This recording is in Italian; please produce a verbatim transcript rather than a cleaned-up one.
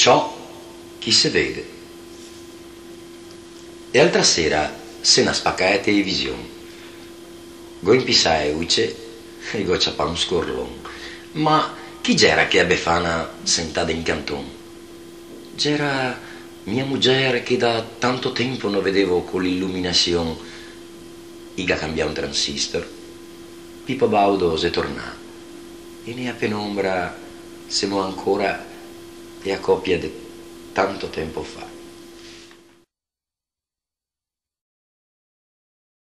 ciò chi se vede. E altra sera se ne spaccai a televisione. Go impisai uice e go ciapà un scorlon. Ma chi c'era che ebbe fana sentada in canton? C'era mia moglie che da tanto tempo non vedevo con l'illuminazione. Iga cambiò un transistor. Pippo Baudo se tornà. E ne a penombra siamo ancora e a coppia di tanto tempo fa.